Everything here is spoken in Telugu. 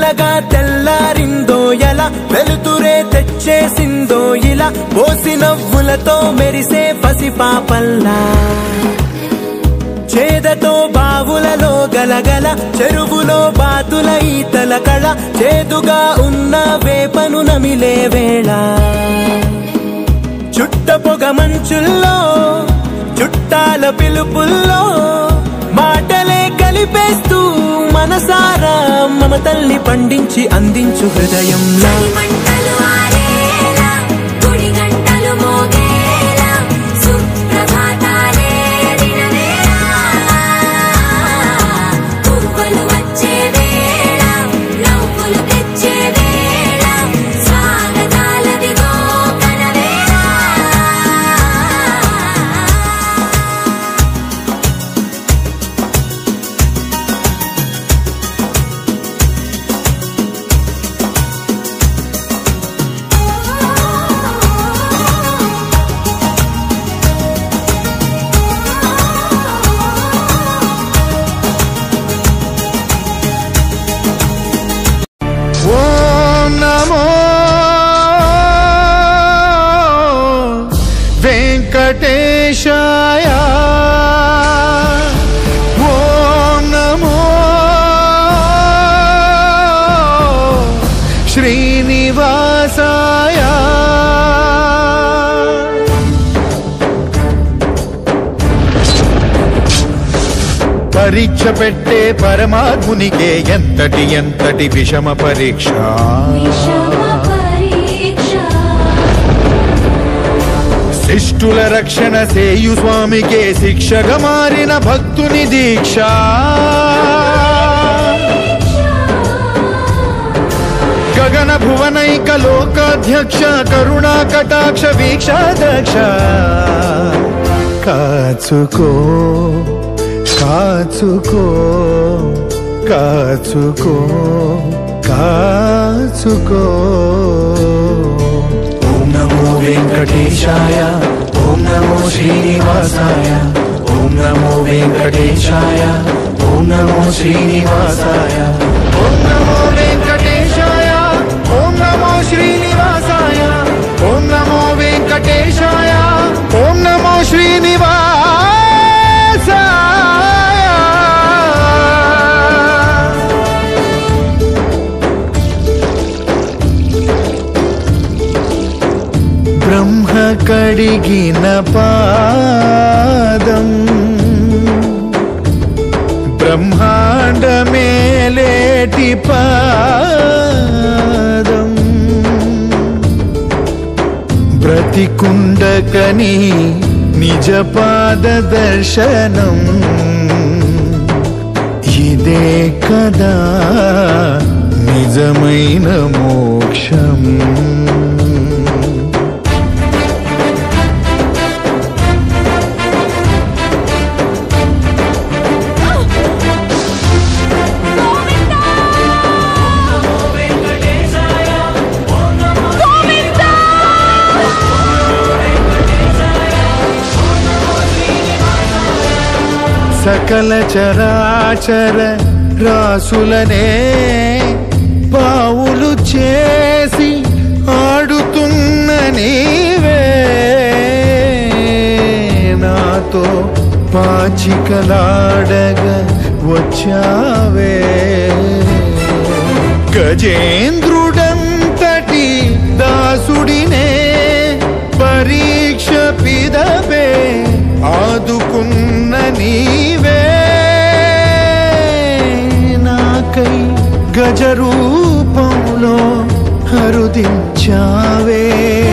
మెల్లగా తెల్లారిందో ఎలా వెలుతురే తెచ్చేసిందో ఇలా పోసి నవ్వులతో మెరిసే పసిపాపల్లా చేదతో బావులలో గలగల చెరువులో బాతుల ఈతల కళ చేదుగా ఉన్న వేపను నమిలే వేళ చుట్ట పొగ మంచుల్లో చుట్టాల పిలుపుల్లో మాటలే కలిపేస్తూ మనసారా మమతల్ని పండించి అందించు హృదయంలా వెంకటేశాయ ఓం నమో శ్రీనివాసాయ పరీక్ష పెట్టే పరమాత్మునికే ఎంతటి ఎంతటి విషమ పరీక్ష శిష్టుల రక్షణ సేయు స్వామికే శిక్షగా మారిన భక్తుని దీక్ష గగన భువనైక లోకాధ్యక్ష కరుణా కటాక్ష వీక్షాదక్ష కాచుకో కాచుకో కాచుకో కాచుకో ఓం నమో వెంకటేశాయ ఓం నమో శ్రీనివాసాయ ఓం నమో వెంకటేశాయ ఓం నమో శ్రీనివాసాయ ఓం నమో వెంకటేశాయ ఓం నమో శ్రీనివాసాయ ఓం నమో వెంకటేశాయ ఓం నమో శ్రీనివాసాయ బ్రహ్మ కడిగిన పాదం బ్రహ్మాండమేలేటి పాదం బ్రతికుండకని నిజ పాద దర్శనం ఇదే కదా నిజమైన మోక్షం సకల చరాచర రాసులనే పావులు చేసి ఆడుతున్న నీవే నాతో పాచికలాడగా వచ్చావే గజేంద్రుడంతటి దాసుడినే పరీక్ష పిదవే ఆదుకున్న నీవే నాకై గజరూపంలో హరుదించావే